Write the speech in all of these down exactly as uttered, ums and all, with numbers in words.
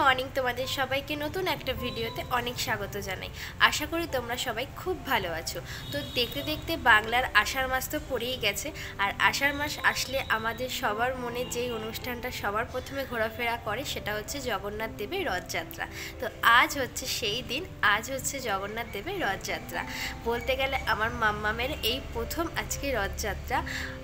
Morning, তোমাদের সবাইকে নতুন একটা ভিডিওতে অনেক স্বাগত জানাই। আশা করি তোমরা সবাই খুব ভালো আছো। তো দেখতে দেখতে বাংলার আষাঢ় মাস তো পড়েই গেছে, আর আষাঢ় মাস আসলে আমাদের সবার মনে যেই অনুষ্ঠানটা সবার প্রথমে ঘোরাফেরা করে সেটা হচ্ছে জগন্নাথ দেবের রথযাত্রা। তো আজ হচ্ছে সেই দিন, আজ হচ্ছে জগন্নাথ দেবের রথযাত্রা। বলতে গেলে আমার মাম্মামের এই প্রথম আজকে রথযাত্রা।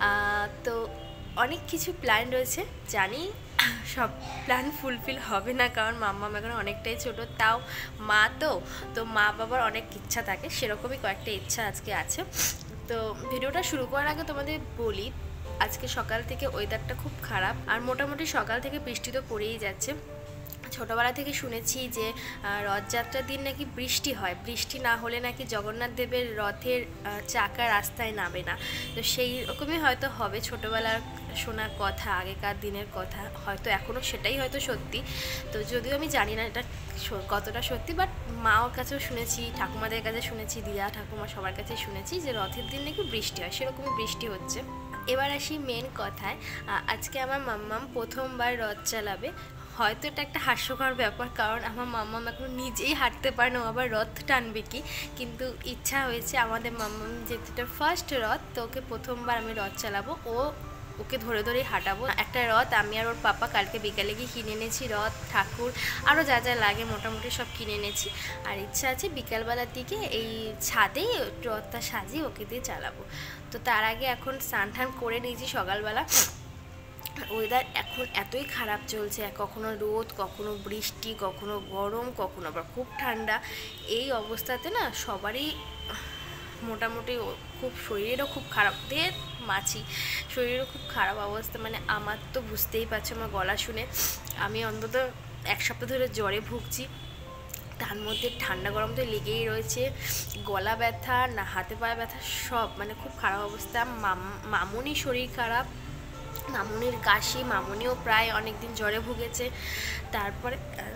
তো অনেক কিছু প্ল্যান রয়েছে, জানি সব প্ল্যান ফুলফিল হবে না, কারণ মাম্মাম এখন অনেকটাই ছোটো। তাও মা তো তো মা বাবার অনেক ইচ্ছা থাকে, সেরকমই কয়েকটা ইচ্ছা আজকে আছে। তো ভিডিওটা শুরু করার আগে তোমাদের বলি, আজকে সকাল থেকে ওয়েদারটা খুব খারাপ, আর মোটামুটি সকাল থেকে বৃষ্টি তো পড়েই যাচ্ছে। ছোটোবেলা থেকে শুনেছি যে রথযাত্রার দিন নাকি বৃষ্টি হয়, বৃষ্টি না হলে নাকি জগন্নাথ দেবের রথের চাকা রাস্তায় নামে না। তো সেই রকমই হয়তো হবে, ছোটোবেলার শোনা কথা, আগেকার দিনের কথা, হয়তো এখনও সেটাই হয়তো সত্যি। তো যদিও আমি জানি না এটা কতটা সত্যি, বাট মাওর কাছেও শুনেছি, ঠাকুমাদের কাছে শুনেছি, দিদা ঠাকুমা সবার কাছে শুনেছি যে রথের দিন নাকি বৃষ্টি হয়, সেরকমই বৃষ্টি হচ্ছে। এবার আসি মেন কথায়। আজকে আমার মাম্মাম প্রথমবার রথ চালাবে। হয়তো এটা একটা হাস্যকর ব্যাপার, কারণ আমার মাম্মাম এখন নিজেই হাঁটতে পারে না, আবার রথ টানবে কি। কিন্তু ইচ্ছা হয়েছে আমাদের মাম্মাম যেটা ফার্স্ট রথ, তো ওকে প্রথমবার আমি রথ চালাবো, ও ওকে ধরে ধরেই হাঁটাবো। একটা রথ আমি আর ওর পাপা কালকে বিকালে গিয়ে কিনে এনেছি, রথ, ঠাকুর, আরও যা যা লাগে মোটামুটি সব কিনে এনেছি। আর ইচ্ছা আছে বিকালবেলার দিকে এই ছাদেই রথটা সাজিয়ে ওকে দিয়ে চালাবো। তো তার আগে এখন স্নান টান করে নিয়েছি সকালবেলা। ওয়েদার এখন এতই খারাপ চলছে, কখনো রোদ, কখনো বৃষ্টি, কখনো গরম, কখনো আবার খুব ঠান্ডা। এই অবস্থাতে না সবারই মোটামুটি খুব শরীরেরও খুব খারাপ, দিয়ে মাছি শরীরেরও খুব খারাপ অবস্থা। মানে আমার তো বুঝতেই পারছো আমার গলা শুনে, আমি অন্তত এক সপ্তাহ ধরে জ্বরে ভুগছি, তার মধ্যে ঠান্ডা গরম তো লেগেই রয়েছে, গলা ব্যথা, না হাতে পায়ে ব্যথা, সব মানে খুব খারাপ অবস্থা। মামুনি শরীর খারাপ, মামুনির কাশি, মামুনিও প্রায় অনেক দিন জ্বরে ভুগেছে। তারপরে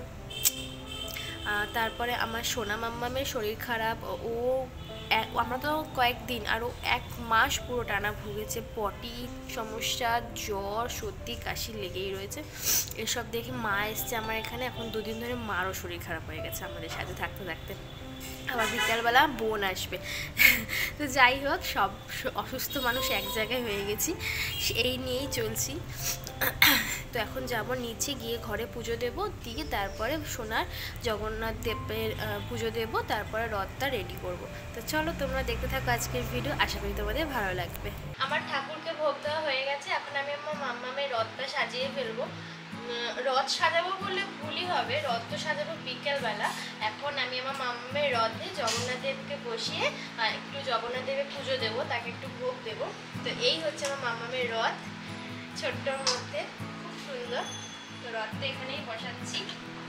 তারপরে আমার সোনা মাম্মামের শরীর খারাপ, ও এক আমরা তো কয়েকদিন আরও এক মাস পুরো টানা ভুগেছে, পটি সমস্যা, জ্বর, সর্দি, কাশি লেগেই রয়েছে। এসব দেখে মা এসছে আমার এখানে, এখন দুদিন ধরে মারও শরীর খারাপ হয়ে গেছে আমাদের সাথে থাকতে থাকতে। আবার বিকালবেলা বোন আসবে। তো যাই হোক, সব অসুস্থ মানুষ এক জায়গায় হয়ে গেছি, এই নিয়েই চলছি। তো এখন যাব নিচে, গিয়ে ঘরে পুজো দেব, দিয়ে তারপরে সোনার জগন্নাথ দেবের পুজো দেব, তারপরে রথটা রেডি করব। তো চলো তোমরা দেখতে থাকো আজকের ভিডিও, আশা করি তোমাদের ভালো লাগবে। আমার ঠাকুরকে ভোগ দেওয়া হয়ে গেছে, এখন আমি আমার মাম্মামের রথটা সাজিয়ে ফেলবো। রথ সাজাবো বললে ভুলই হবে, রথ তো সাজাবো বিকেলবেলা। এখন আমি আমার মাম্মামের রথে জগন্নাথ দেবকে বসিয়ে একটু জগন্নাথ দেবের পুজো দেবো, তাকে একটু ভোগ দেবো। তো এই হচ্ছে আমার মাম্মামের রথ, ছোট্টর মধ্যে খুব সুন্দর। তো রথটা এখানেই বসাচ্ছি।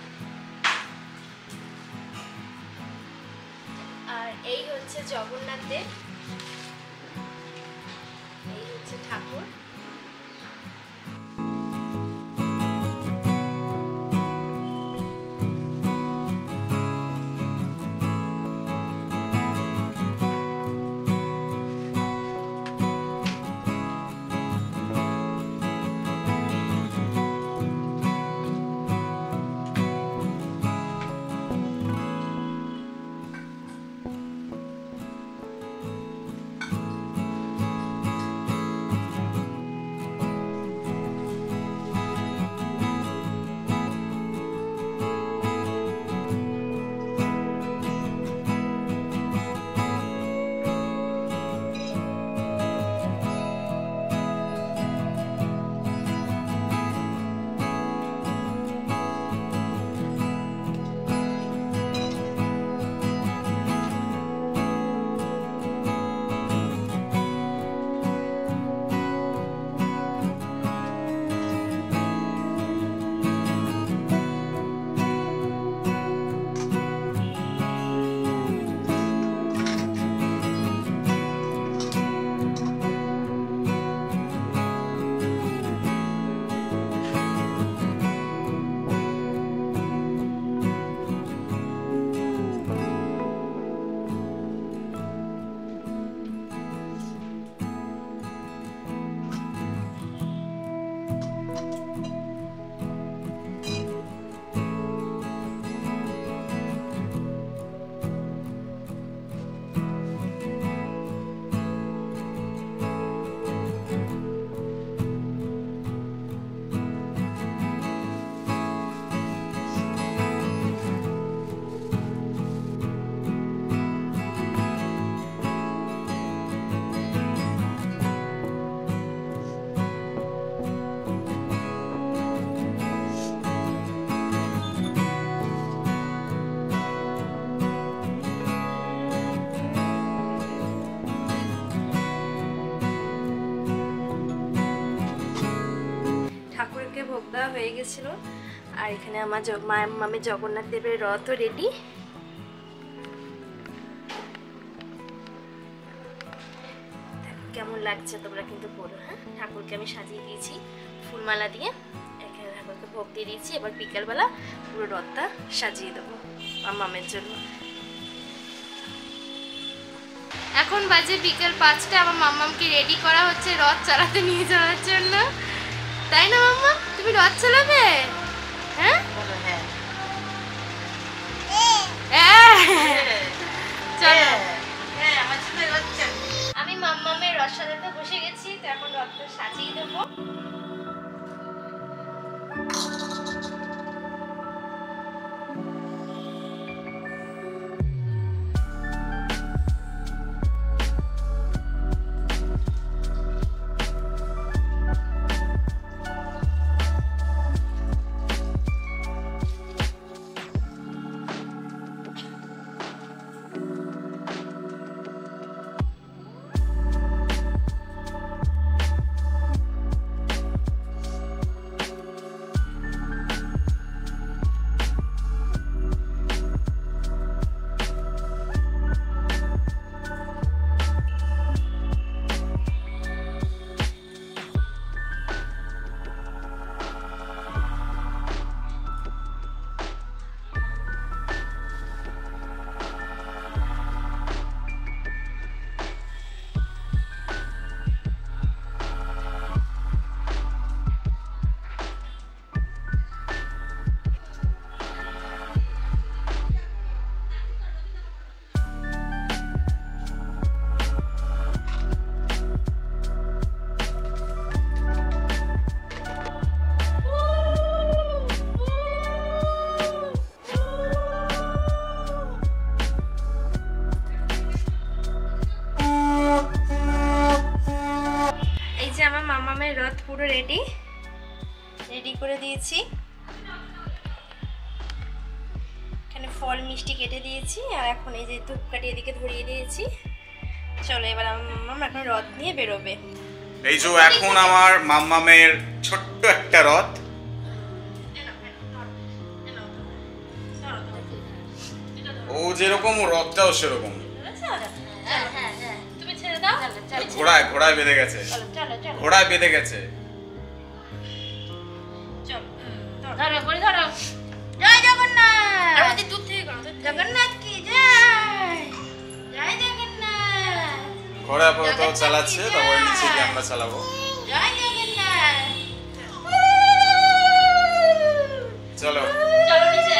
আর এই হচ্ছে জগন্নাথ দেব, এই হচ্ছে ঠাকুর। দেওয়া হয়ে গেছিলো। আর এখানে আমার মায়ের মামি জগন্নাথ দেবের রথও রেডি। কেমন লাগছে তোমরা কিন্তু বলো। হ্যাঁ, ঠাকুরকে আমি সাজিয়ে দিয়েছি ফুলমালা দিয়ে, এখানে ঠাকুরকে ভোগ দিয়ে দিয়েছি। এবার বিকালবেলা পুরো রথটা সাজিয়ে দেবো আমার মামের জন্য। এখন বাজে বিকেল পাঁচটা, আমার মাম্মামকে রেডি করা হচ্ছে রথ চালাতে নিয়ে যাওয়ার জন্য, তাই না মাম্মা? তুমি রথ চালাবে? হ্যাঁ, চলো। আমি মাম্মামের রথ সাজাতে বসে গেছি, তো এখন রথটা সাজিয়ে দেবো। রথ পুরো রেডি রেডি করে দিয়েছি। এখানে ফল মিষ্টি কেটে দিয়েছি, আর এখন এই যে ধূপকাঠি এদিকে ধরিয়ে দিয়েছি। চলো এবার আমার মাম্মাম এখন রথ নিয়ে বেরোবে। এই যে এখন আমার মাম্মামের ছোট্ট একটা রথ, ও যেরকম রথটাও সেরকম। ঘোড়ায় ঘোড়ায় বেঁধে গেছে, ঘোড়ায় বেঁধে গেছে। জয় জগন্নাথ, জগন্নাথ কি জয়, জয় জগন্নাথ। ঘোড়া আপাতত চালাচ্ছে, তারপরে নিচে গিয়ে আমরা চালাবো। জয় জগন্নাথ। চলো চলো নিচে।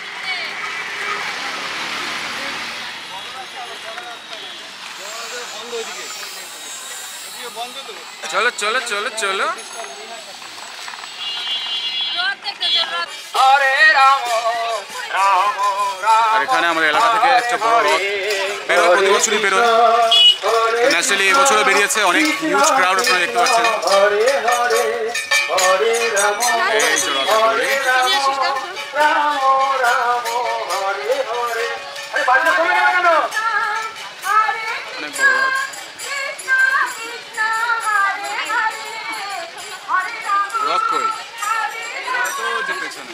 চলো চলো চলো চলো। আর এখানে আমাদের এলাকা থেকে একটা বড় রথ বেরোয়, প্রতি বছরই বেরোয়। ন্যাচারালি এবছরও বেরিয়েছে, অনেক হিউজ ক্রাউড আপনারা দেখতে পাচ্ছেন। অনেক বড় রথ। রথ কই? যে পেছনে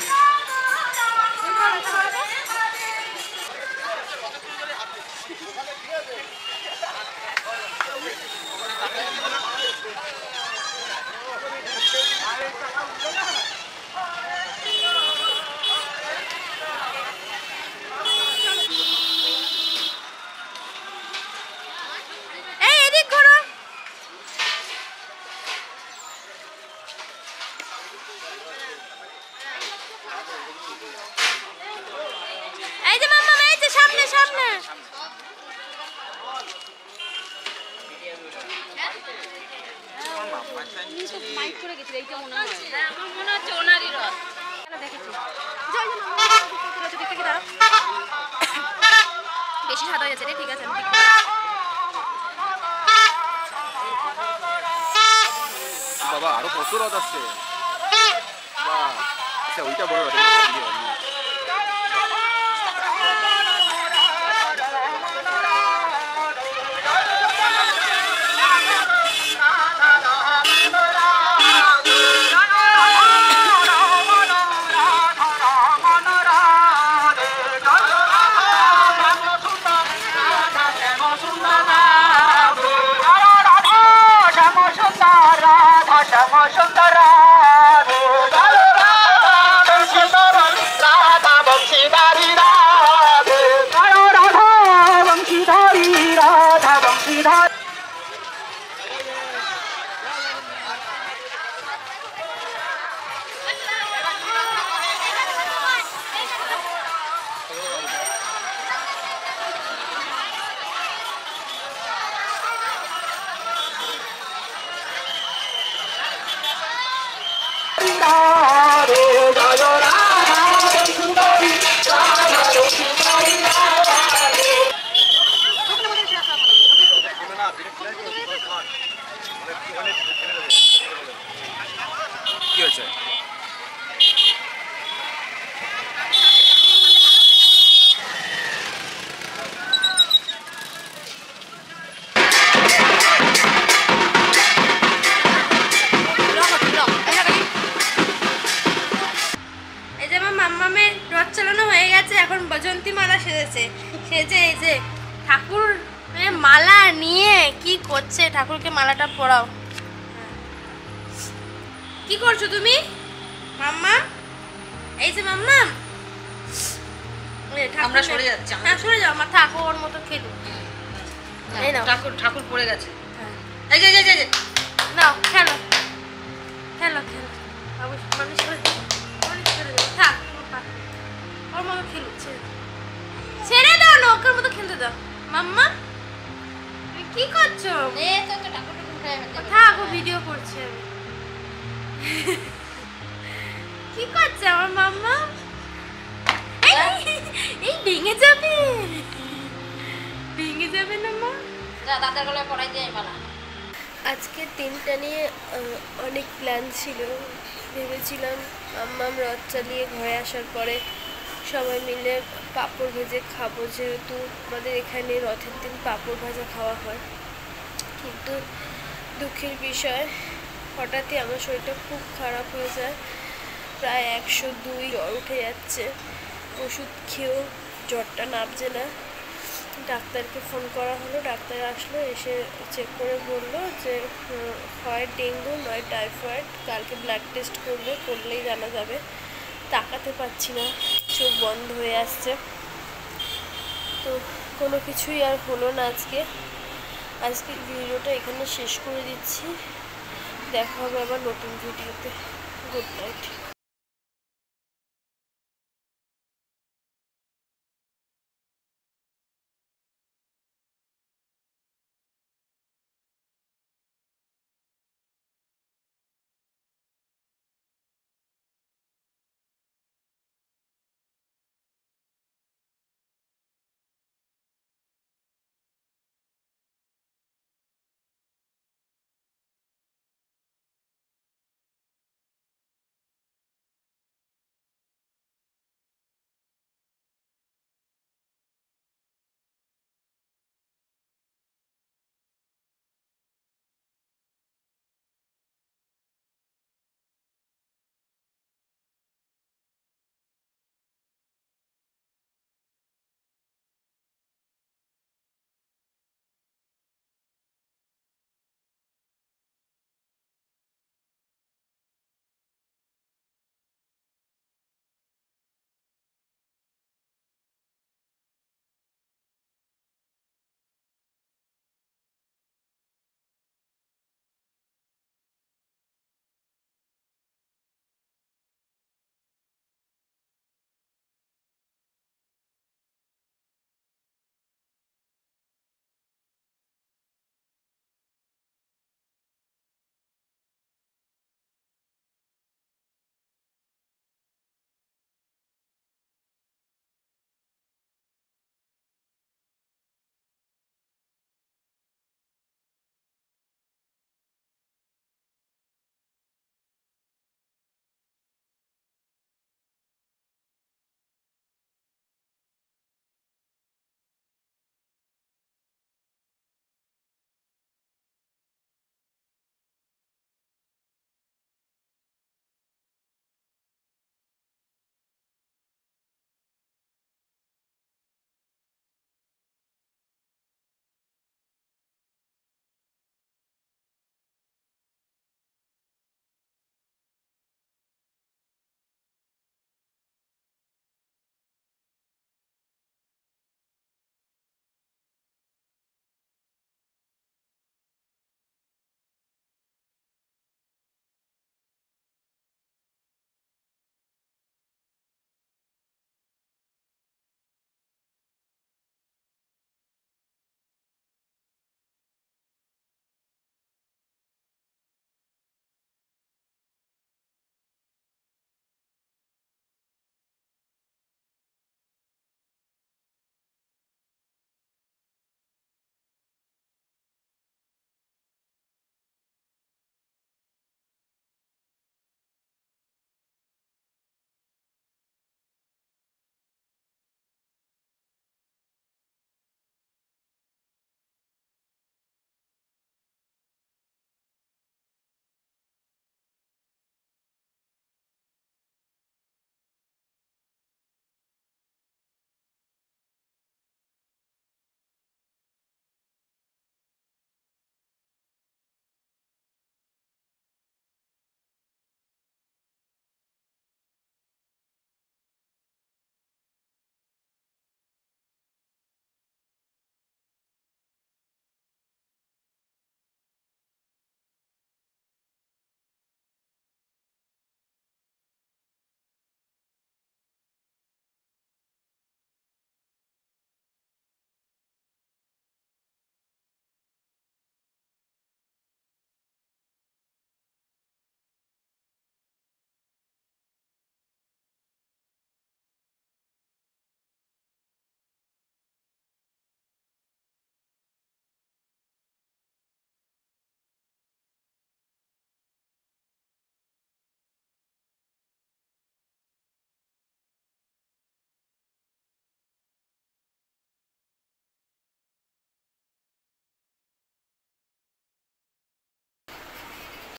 বেশি সাদা হয়েছে রে, ঠিক আছে। বাবা আরো কত রথ আসছে, আচ্ছা ওইটা বড় রথ। বৈজন্তী মালা সেজেছে, সেজে এই যে ঠাকুর মালা নিয়ে কি করছে, ঠাকুরকে মালাটা পরাও। কি করছো তুমি মাম্মা? এই যে মাম্মা আমরা সরে যাচ্ছি। হ্যাঁ সরে যাও, আমার ঠাকুর মতো খেলু। এই নাও ঠাকুর ঠাকুর পড়ে গেছে। হ্যাঁ এই যে এই যে নাও খেলো খেলো খেলো অবশ্যই মানুষ করে মানুষ করে দেবো। থাক ওর মতো খেলু, ছেড়ে দাও ছেড়ে দাও না, ওকে মতো খেলতে দাও। মাম্মা তুমি কি করছো? থাক ও ভিডিও করছে। আমি কি করছে আমার মাম্মা? এই ভেঙে যাবে, ভেঙে যাবে না মা। দাদার গলায় পড়াই দিয়ে মালা। আজকে দিনটা নিয়ে অনেক প্ল্যান ছিল। ভেবেছিলাম আম্মাম রথ চালিয়ে ঘরে আসার পরে সবাই মিলে পাঁপড় ভেজে খাবো, যেহেতু আমাদের এখানে রথের দিন পাঁপড় ভাজা খাওয়া হয়। কিন্তু দুঃখের বিষয়, হঠাৎই আমার শরীরটা খুব খারাপ হয়ে যায়, প্রায় একশো দুই জ্বর উঠে যাচ্ছে। ওষুধ খেয়েও জ্বরটা নামছে না। ডাক্তারকে ফোন করা হলো, ডাক্তার আসলো, এসে চেক করে বললো যে হয় ডেঙ্গু নয় টাইফয়েড। কালকে ব্লাড টেস্ট করবে, করলেই জানা যাবে। তাকাতে পারছি না, চোখ বন্ধ হয়ে আসছে। তো কোনো কিছুই আর হলো না আজকে। আজকের ভিডিওটা এখানে শেষ করে দিচ্ছি। দেখা হবে আবার নতুন ভিডিওতে। Good night.